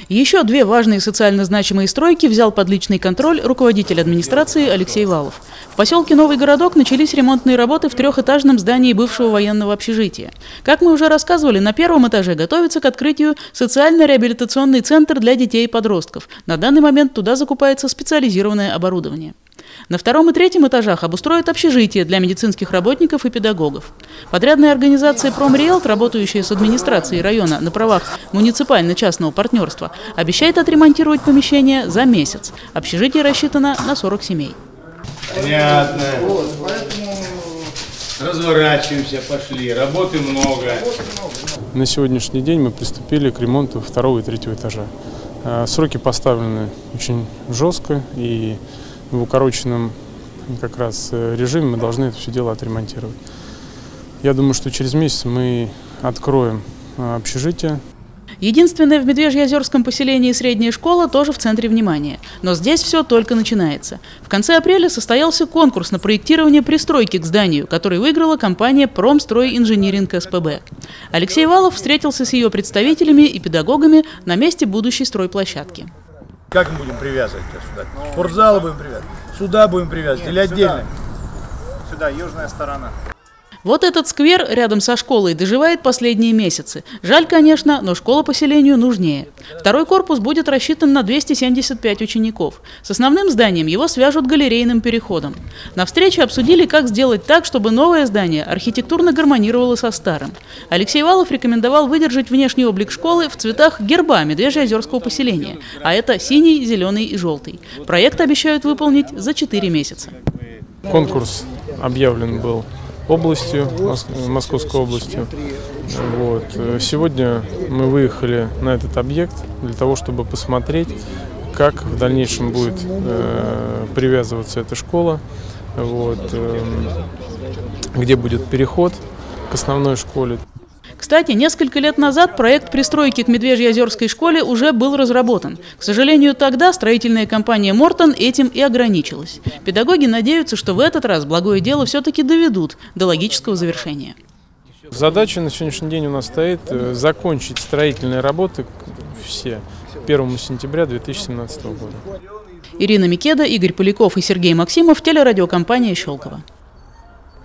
Еще две важные социально значимые стройки взял под личный контроль руководитель администрации Алексей Валов. В поселке Новый Городок начались ремонтные работы в трехэтажном здании бывшего военного общежития. Как мы уже рассказывали, на первом этаже готовится к открытию социально-реабилитационный центр для детей и подростков. На данный момент туда закупается специализированное оборудование. На втором и третьем этажах обустроят общежитие для медицинских работников и педагогов. Подрядная организация «Промриэлт», работающая с администрацией района на правах муниципально-частного партнерства, обещает отремонтировать помещение за месяц. Общежитие рассчитано на 40 семей. Понятно. Разворачиваемся, пошли. Работы много. На сегодняшний день мы приступили к ремонту второго и третьего этажа. Сроки поставлены очень жестко, и в укороченном как раз режиме мы должны это все дело отремонтировать. Я думаю, что через месяц мы откроем общежитие. Единственное в Медвежьеозерском поселении средняя школа тоже в центре внимания. Но здесь все только начинается. В конце апреля состоялся конкурс на проектирование пристройки к зданию, который выиграла компания «Промстройинжиниринг СПБ». Алексей Валов встретился с ее представителями и педагогами на месте будущей стройплощадки. Как мы будем привязывать сюда? Спортзалы будем привязывать, сюда будем привязывать или отдельно? Сюда, южная сторона. Вот этот сквер рядом со школой доживает последние месяцы. Жаль, конечно, но школа поселению нужнее. Второй корпус будет рассчитан на 275 учеников. С основным зданием его свяжут галерейным переходом. На встрече обсудили, как сделать так, чтобы новое здание архитектурно гармонировало со старым. Алексей Валов рекомендовал выдержать внешний облик школы в цветах герба Медвежьеозерского поселения. А это синий, зеленый и желтый. Проект обещают выполнить за 4 месяца. Конкурс объявлен был областью, Московской областью. Вот. Сегодня мы выехали на этот объект для того, чтобы посмотреть, как в дальнейшем будет привязываться эта школа, вот, где будет переход к основной школе. Кстати, несколько лет назад проект пристройки к Медвежьеозерской школе уже был разработан. К сожалению, тогда строительная компания «Мортон» этим и ограничилась. Педагоги надеются, что в этот раз благое дело все-таки доведут до логического завершения. Задача на сегодняшний день у нас стоит закончить строительные работы все к 1 сентября 2017 года. Ирина Микеда, Игорь Поляков и Сергей Максимов, телерадиокомпания «Щелково».